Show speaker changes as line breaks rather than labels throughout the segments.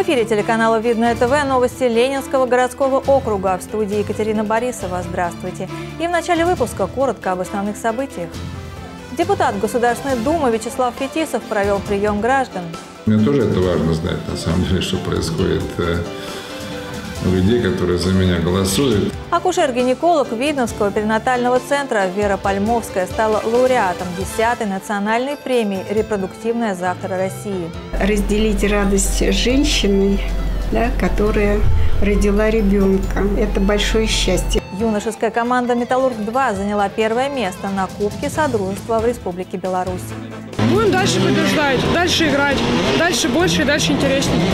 В эфире телеканала «Видное ТВ» новости Ленинского городского округа. В студии Екатерина Борисова. Здравствуйте. И в начале выпуска коротко об основных событиях. Депутат Государственной Думы Вячеслав Фетисов провел прием граждан.
Мне тоже это важно знать, на самом деле, что происходит у людей, которые за меня голосуют.
Акушер-гинеколог Видновского перинатального центра Вера Пальмовская стала лауреатом 10-й национальной премии «Репродуктивное завтра России».
Разделить радость женщины, которая родила ребенка. Это большое счастье.
Юношеская команда «Металлург-2» заняла первое место на Кубке Содружества в Республике Беларусь.
Будем дальше побеждать, дальше играть, дальше больше и дальше интереснее.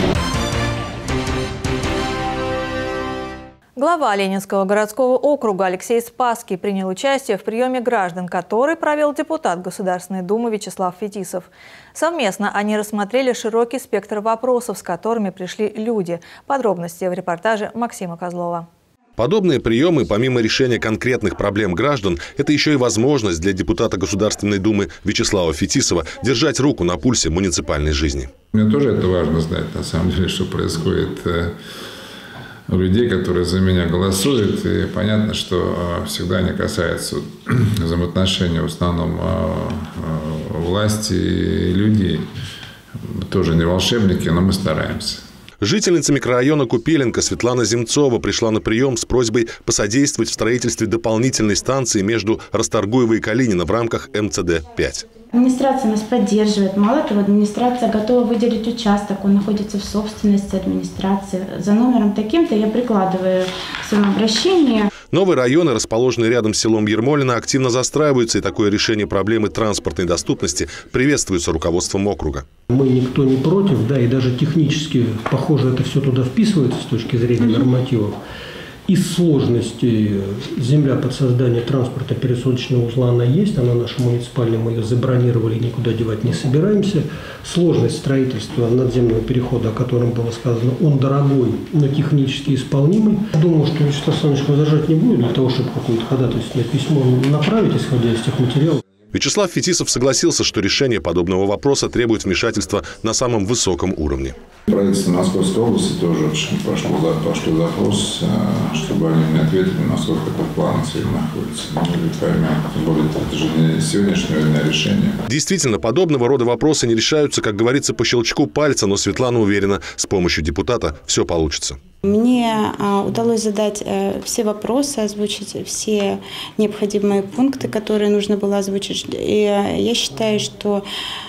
Глава Ленинского городского округа Алексей Спасский принял участие в приеме граждан, который провел депутат Государственной Думы Вячеслав Фетисов. Совместно они рассмотрели широкий спектр вопросов, с которыми пришли люди. Подробности в репортаже Максима Козлова.
Подобные приемы, помимо решения конкретных проблем граждан, это еще и возможность для депутата Государственной Думы Вячеслава Фетисова держать руку на пульсе муниципальной жизни.
Мне тоже это важно знать, на самом деле, что происходит у людей, которые за меня голосуют. И понятно, что всегда они касаются взаимоотношений в основном власти и людей. Мы тоже не волшебники, но мы стараемся.
Жительница микрорайона Купеленко Светлана Земцова пришла на прием с просьбой посодействовать в строительстве дополнительной станции между Расторгуево и Калинина в рамках МЦД-5.
Администрация нас поддерживает. Мало того, администрация готова выделить участок. Он находится в собственности администрации. За номером таким-то я прикладываю в своем обращении.
Новые районы, расположенные рядом с селом Ермолино, активно застраиваются, и такое решение проблемы транспортной доступности приветствуется руководством округа.
Мы никто не против, и даже технически, похоже, это все туда вписывается с точки зрения нормативов. Из сложности земля под создание транспортно-пересадочного узла она есть, она наша муниципальная, мы ее забронировали, никуда девать не собираемся. Сложность строительства надземного перехода, о котором было сказано, он дорогой, но технически исполнимый. Думаю, что Вячеслав Александрович возражать не будет для того, чтобы какое-то ходатайственное письмо направить, исходя из тех материалов.
Вячеслав Фетисов согласился, что решение подобного вопроса требует вмешательства на самом высоком уровне.
Правительство Московской области тоже пошло запрос, чтобы они мне ответили, насколько это в планах находится. Тем более, это же не сегодняшнего дня решения.
Действительно, подобного рода вопросы не решаются, как говорится, по щелчку пальца, но Светлана уверена, с помощью депутата все получится.
Мне удалось задать все вопросы, озвучить все необходимые пункты, которые нужно было озвучить. И я считаю, что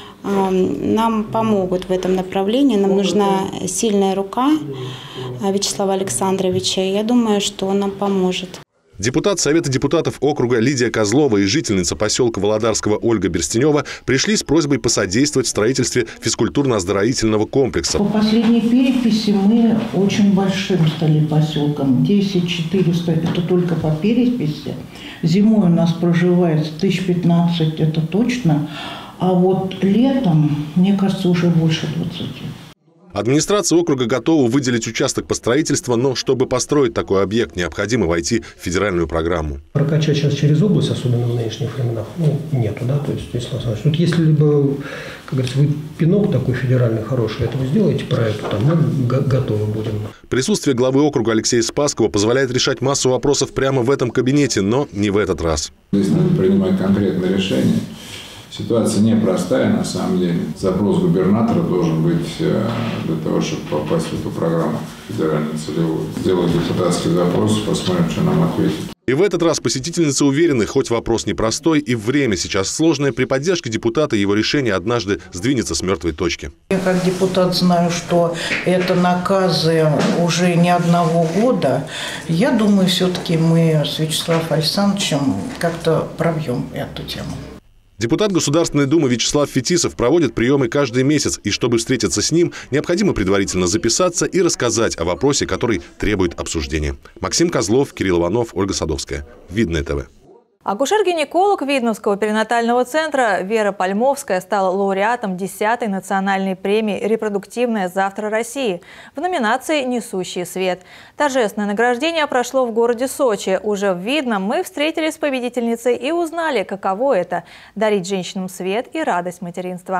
нам помогут в этом направлении. Нам нужна сильная рука Вячеслава Александровича. И я думаю, что он нам поможет.
Депутат Совета депутатов округа Лидия Козлова и жительница поселка Володарского Ольга Берстенева пришли с просьбой посодействовать в строительстве физкультурно-оздоровительного комплекса.
По последней переписи мы очень большим стали поселком. 10400 – это только по переписи. Зимой у нас проживает 1015, это точно. А вот летом, мне кажется, уже больше 20.
Администрация округа готова выделить участок по строительству, но чтобы построить такой объект, необходимо войти в федеральную программу.
Прокачать сейчас через область, особенно в нынешних временах, нету, то есть, если либо, как говорится, вы пинок такой федеральный хороший, это вы сделаете проект, мы готовы будем.
Присутствие главы округа Алексея Спасского позволяет решать массу вопросов прямо в этом кабинете, но не в этот раз.
Здесь надо принимать конкретные решения. Ситуация непростая, на самом деле. Запрос губернатора должен быть для того, чтобы попасть в эту программу федеральную целевую. Сделать депутатский запрос, посмотрим, что нам ответят.
И в этот раз посетительницы уверены, хоть вопрос непростой и время сейчас сложное, при поддержке депутата его решение однажды сдвинется с мертвой точки.
Я как депутат знаю, что это наказы уже не одного года. Я думаю, все-таки мы с Вячеславом Александровичем как-то пробьем эту тему.
Депутат Государственной Думы Вячеслав Фетисов проводит приемы каждый месяц, и чтобы встретиться с ним, необходимо предварительно записаться и рассказать о вопросе, который требует обсуждения. Максим Козлов, Кирилл Иванов, Ольга Садовская. Видное ТВ.
Акушер-гинеколог Видновского перинатального центра Вера Пальмовская стала лауреатом 10-й национальной премии «Репродуктивное завтра России» в номинации «Несущий свет». Торжественное награждение прошло в городе Сочи. Уже в Видном мы встретились с победительницей и узнали, каково это – дарить женщинам свет и радость материнства.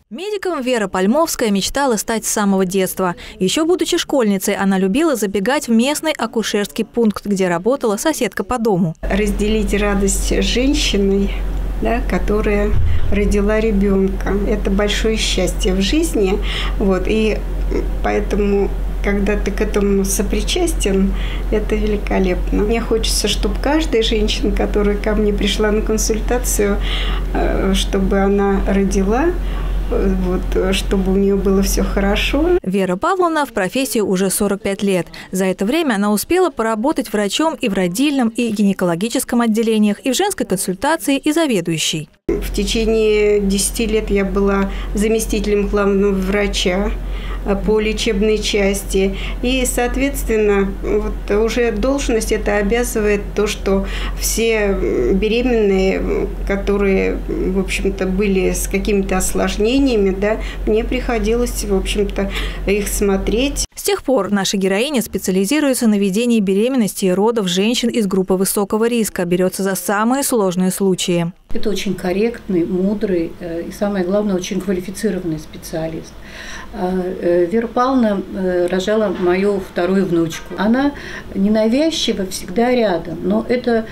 Медиком Вера Пальмовская мечтала стать с самого детства. Еще будучи школьницей, она любила забегать в местный акушерский пункт, где работала соседка по дому.
Разделить радость с женщиной, да, которая родила ребенка. Это большое счастье в жизни. И поэтому, когда ты к этому сопричастен, это великолепно. Мне хочется, чтобы каждая женщина, которая ко мне пришла на консультацию, чтобы она родила, чтобы у нее было все хорошо.
Вера Павловна в профессии уже 45 лет. За это время она успела поработать врачом и в родильном, и гинекологическом отделениях, и в женской консультации, и заведующей.
В течение 10 лет я была заместителем главного врача по лечебной части. И, соответственно, уже должность это обязывает то, что все беременные, которые, в общем-то, были с какими-то осложнениями, да, мне приходилось, в общем-то, их смотреть.
С тех пор наша героиня специализируется на ведении беременности и родов женщин из группы высокого риска, берется за самые сложные случаи.
Это очень корректный, мудрый и, самое главное, очень квалифицированный специалист. Вера Павловна рожала мою вторую внучку. Она ненавязчиво всегда рядом, но это,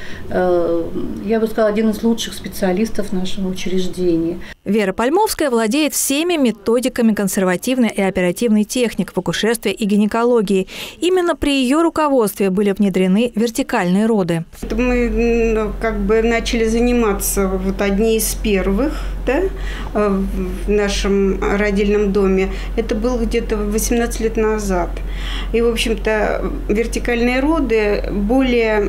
я бы сказала, один из лучших специалистов нашего учреждения.
Вера Пальмовская владеет всеми методиками консервативной и оперативной техник в акушерстве и гинекологии. Именно при ее руководстве были внедрены вертикальные роды.
Мы начали заниматься одни из первых, да, в нашем родильном доме. Это было где-то 18 лет назад. И, в общем-то, вертикальные роды более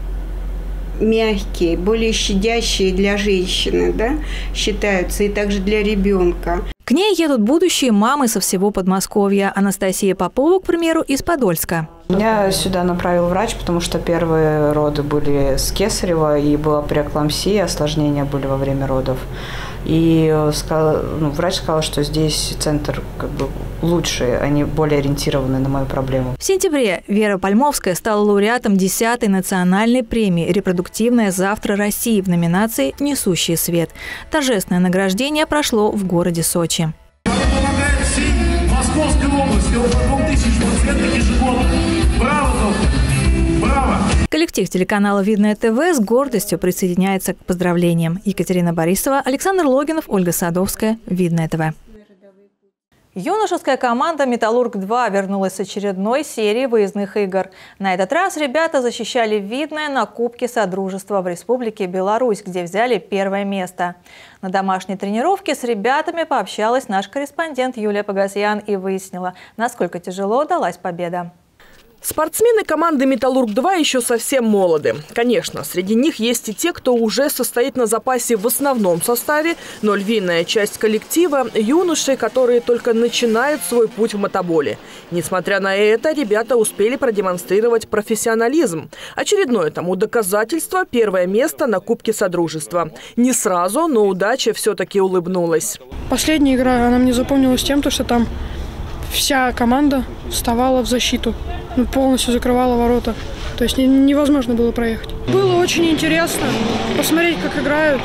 мягкие, более щадящие для женщины, да, считаются, и также для ребенка.
К ней едут будущие мамы со всего Подмосковья. Анастасия Попова, к примеру, из Подольска.
Меня сюда направил врач, потому что первые роды были с кесарева, и была преэклампсия, осложнения были во время родов. И врач сказал, что здесь центр лучше, они более ориентированы на мою проблему.
В сентябре Вера Пальмовская стала лауреатом 10-й национальной премии «Репродуктивное завтра России» в номинации «Несущий свет». Торжественное награждение прошло в городе Сочи.
Помогает всей Московской области, около 2000 пациентов ежегодно. Браво, доктор! Браво!
Коллектив телеканала «Видное ТВ» с гордостью присоединяется к поздравлениям. Екатерина Борисова, Александр Логинов, Ольга Садовская. «Видное ТВ». Юношеская команда «Металлург-2» вернулась с очередной серии выездных игр. На этот раз ребята защищали Видное на Кубке Содружества в Республике Беларусь, где взяли первое место. На домашней тренировке с ребятами пообщалась наш корреспондент Юлия Погосян и выяснила, насколько тяжело далась победа.
Спортсмены команды «Металлург-2» еще совсем молоды. Конечно, среди них есть и те, кто уже состоит на запасе в основном составе, но львиная часть коллектива – юноши, которые только начинают свой путь в мотоболе. Несмотря на это, ребята успели продемонстрировать профессионализм. Очередное тому доказательство – первое место на Кубке Содружества. Не сразу, но удача все-таки улыбнулась.
Последняя игра, она мне запомнилась тем, что там вся команда вставала в защиту. Полностью закрывала ворота. То есть невозможно было проехать. Было очень интересно посмотреть, как играют.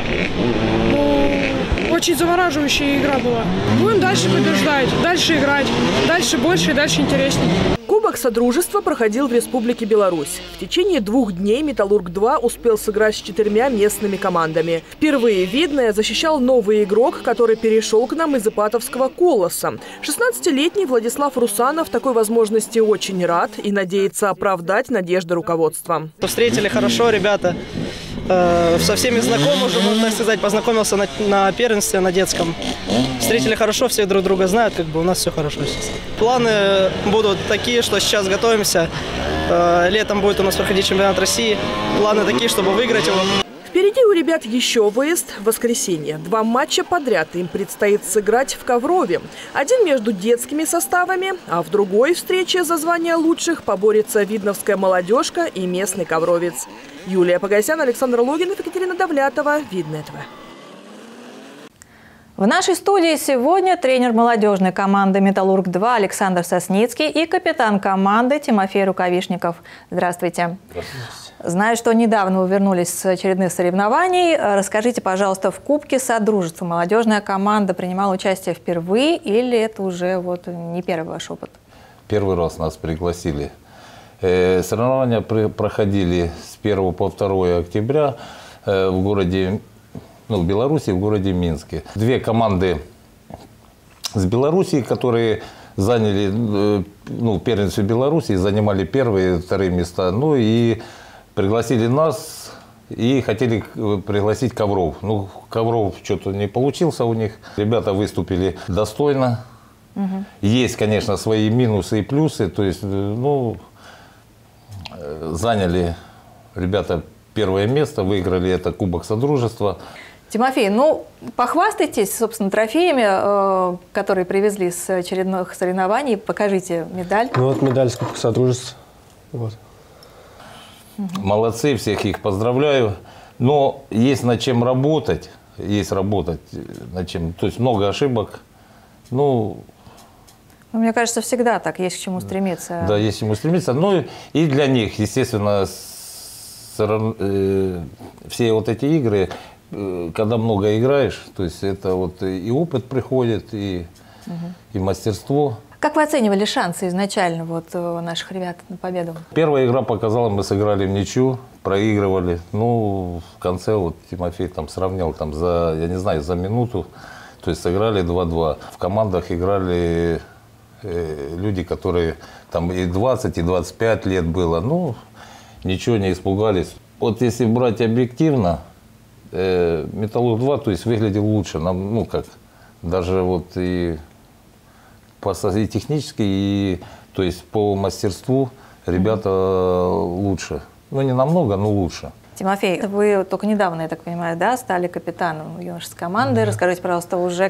Очень завораживающая игра была. Будем дальше побеждать, дальше играть, дальше больше и дальше интереснее.
Кубок Содружества проходил в Республике Беларусь. В течение 2 дней «Металлург-2» успел сыграть с 4 местными командами. Впервые Видное защищал новый игрок, который перешел к нам из Ипатовского «Колоса». 16-летний Владислав Русанов такой возможности очень рад и надеется оправдать надежды руководства.
Встретили хорошо, ребята. Со всеми знаком уже, можно так сказать, познакомился на первенстве, на детском. Встретили хорошо, все друг друга знают, у нас все хорошо сейчас. Планы будут такие, что сейчас готовимся. Летом будет у нас проходить чемпионат России. Планы такие, чтобы выиграть его.
Впереди у ребят еще выезд в воскресенье. 2 матча подряд им предстоит сыграть в Коврове. Один между детскими составами, а в другой встрече за звание лучших поборется видновская молодежка и местный ковровец. Юлия Погосян, Александр Логинов, Екатерина Давлятова. Видное ТВ.
В нашей студии сегодня тренер молодежной команды «Металлург-2» Александр Сосницкий и капитан команды Тимофей Рукавишников. Здравствуйте.
Здравствуйте.
Знаю, что недавно вы вернулись с очередных соревнований. Расскажите, пожалуйста, в Кубке Содружества молодежная команда принимала участие впервые или это уже вот не первый ваш опыт?
Первый раз нас пригласили. Соревнования проходили с 1 по 2 октября в городе, в Беларуси, в городе Минске. Две команды с Белоруссии, которые заняли, первенство Беларуси, занимали первые и вторые места. Ну и пригласили нас и хотели пригласить Ковров. Ковров что-то не получился у них. Ребята выступили достойно. Угу. Есть, конечно, свои минусы и плюсы. То есть, заняли ребята первое место, выиграли это Кубок Содружества.
Тимофей, похвастайтесь, собственно, трофеями, которые привезли с очередных соревнований. Покажите медаль.
Вот медаль с Кубка Содружества. Вот.
Молодцы, всех их поздравляю. Но есть над чем работать. Есть работать над чем. То есть много ошибок.
Мне кажется, всегда так, есть к чему стремиться.
Да, есть к чему стремиться. Ну и для них, естественно, все вот эти игры, когда много играешь, то есть это вот и опыт приходит, и мастерство.
Как вы оценивали шансы изначально наших ребят на победу?
Первая игра показала, мы сыграли в ничью, проигрывали. В конце Тимофей сравнял за минуту. То есть сыграли 2-2. В командах играли люди, которые и 20, и 25 лет было. Ничего, не испугались. Вот если брать объективно, Металлург-2, то есть выглядел лучше. Даже и технически, и то есть по мастерству ребята лучше. Не намного, но лучше.
Тимофей, вы только недавно, я так понимаю, стали капитаном юношеской команды. Расскажите, пожалуйста, уже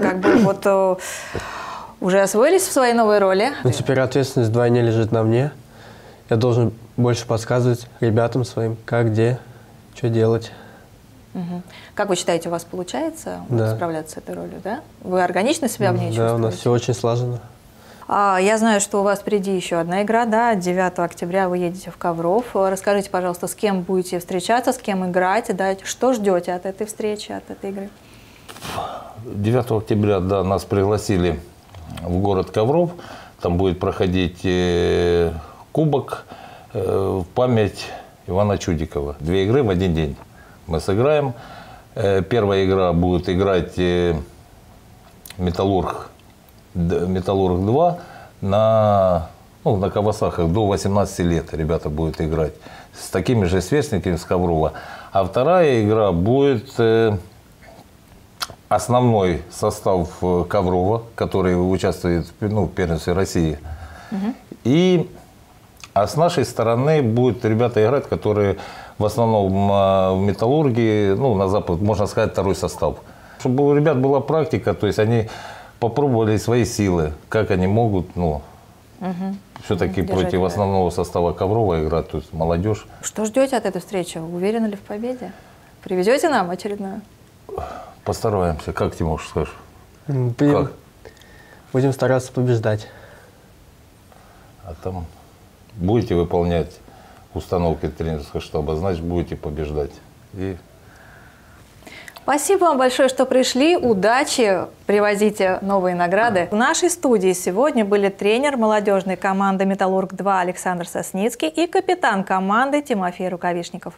уже освоились в своей новой роли?
Теперь ответственность вдвойне лежит на мне. Я должен больше подсказывать ребятам своим, как, где, что делать.
Угу. Как вы считаете, у вас получается справляться с этой ролью, да? Вы органично себя в ней чувствуете?
Да, у нас все очень слаженно.
Я знаю, что у вас впереди еще одна игра, 9 октября вы едете в Ковров. Расскажите, пожалуйста, с кем будете встречаться, с кем играть, что ждете от этой встречи, от этой игры?
9 октября, нас пригласили в город Ковров. Там будет проходить кубок в память Ивана Чудикова. 2 игры в один день мы сыграем. Первая игра будет играть Металлург-2 на Кавасахах до 18 лет ребята будут играть. С такими же сверстниками с Коврова. А вторая игра будет основной состав Коврова, который участвует в первенстве России. А с нашей стороны будут ребята играть, которые в основном в Металлурге, на Запад, можно сказать, второй состав. Чтобы у ребят была практика, то есть они попробовали свои силы, как они могут, все-таки против основного состава Коврова играть, то есть молодежь.
Что ждете от этой встречи? Уверены ли в победе? Привезете нам очередную?
Постараемся. Как, Тимош, скажешь?
Будем стараться побеждать.
А там будете выполнять установки тренерского штаба, значит, будете побеждать.
Спасибо вам большое, что пришли. Удачи, привозите новые награды. В нашей студии сегодня были тренер молодежной команды «Металлург-2» Александр Сосницкий и капитан команды Тимофей Рукавишников.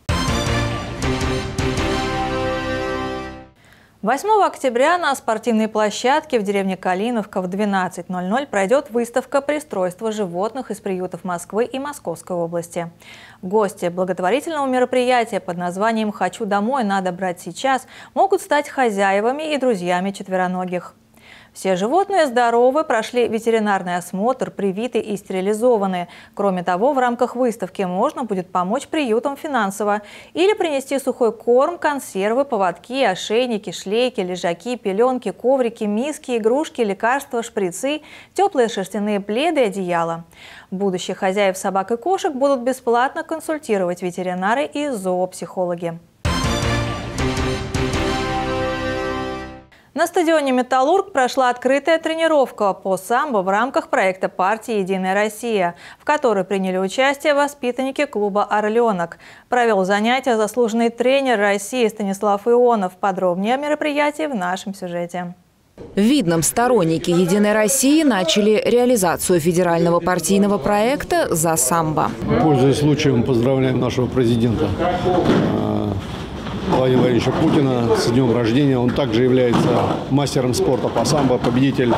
8 октября на спортивной площадке в деревне Калиновка в 12:00 пройдет выставка «Пристройство животных из приютов Москвы и Московской области». Гости благотворительного мероприятия под названием «Хочу домой, надо брать сейчас» могут стать хозяевами и друзьями четвероногих. Все животные здоровы, прошли ветеринарный осмотр, привиты и стерилизованы. Кроме того, в рамках выставки можно будет помочь приютам финансово или принести сухой корм, консервы, поводки, ошейники, шлейки, лежаки, пеленки, коврики, миски, игрушки, лекарства, шприцы, теплые шерстяные пледы и одеяла. Будущих хозяев собак и кошек будут бесплатно консультировать ветеринары и зоопсихологи. На стадионе «Металлург» прошла открытая тренировка по самбо в рамках проекта партии «Единая Россия», в которой приняли участие воспитанники клуба «Орленок». Провел занятия заслуженный тренер России Станислав Ионов. Подробнее о мероприятии в нашем сюжете.
В Видном сторонники «Единой России» начали реализацию федерального партийного проекта «За самбо».
Пользуясь случаем, поздравляем нашего президента Владимира Владимировича Путина с днем рождения. Он также является мастером спорта по самбо, победитель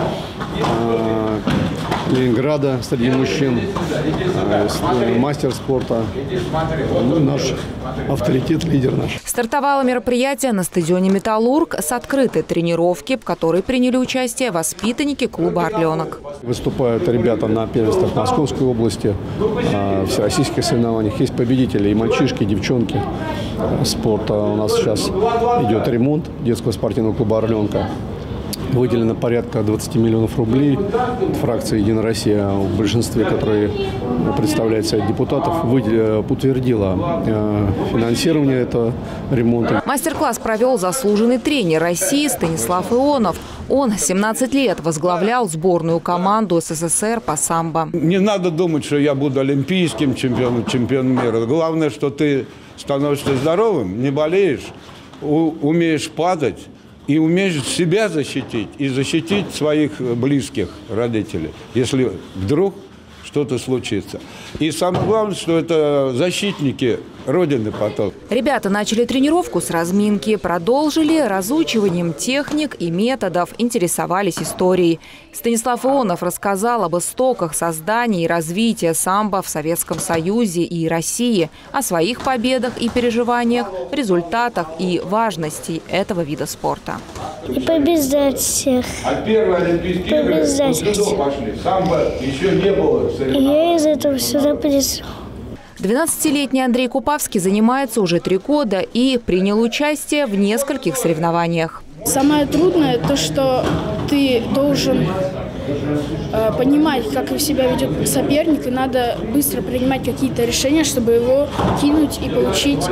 Ленинграда среди мужчин, мастер спорта, наш авторитет, лидер наш.
Стартовало мероприятие на стадионе «Металлург» с открытой тренировки, в которой приняли участие воспитанники клуба «Орленок».
Выступают ребята на первенствах Московской области, всероссийских соревнованиях. Есть победители и мальчишки, и девчонки спорта. У нас сейчас идет ремонт детского спортивного клуба «Орленка». Выделено порядка 20 миллионов рублей. Фракция «Единая Россия» в большинстве, которые представляют Совет депутатов, утвердила финансирование этого ремонта.
Мастер-класс провел заслуженный тренер России Станислав Ионов. Он 17 лет возглавлял сборную команду СССР по самбо.
Не надо думать, что я буду олимпийским чемпионом мира. Главное, что ты становишься здоровым, не болеешь, умеешь падать. И умеешь себя защитить и защитить своих близких родителей, если вдруг что-то случится. И самое главное, что это защитники Родины потом.
Ребята начали тренировку с разминки, продолжили разучиванием техник и методов, интересовались историей. Станислав Ионов рассказал об истоках создания и развития самбо в Советском Союзе и России, о своих победах и переживаниях, результатах и важности этого вида спорта.
И побеждать всех.
А первые Олимпийские игры пошли. Самбо еще не было.
И я из этого сюда пришел.
12-летний Андрей Купавский занимается уже 3 года и принял участие в нескольких соревнованиях.
Самое трудное то, что ты должен понимать, как себя ведет соперник, и надо быстро принимать какие-то решения, чтобы его кинуть и получить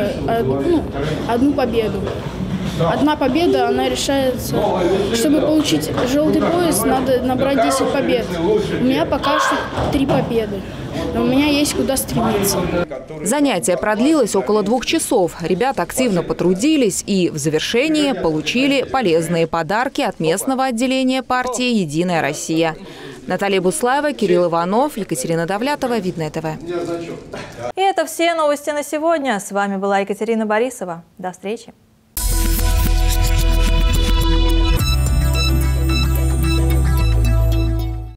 одну победу. Одна победа, она решается. Чтобы получить желтый пояс, надо набрать 10 побед. У меня пока что 3 победы. Но у меня есть куда стремиться.
Занятие продлилось около 2 часов. Ребята активно потрудились и в завершении получили полезные подарки от местного отделения партии «Единая Россия». Наталья Буслаева, Кирилл Иванов, Екатерина Давлятова, Видное ТВ.
И это все новости на сегодня. С вами была Екатерина Борисова. До встречи.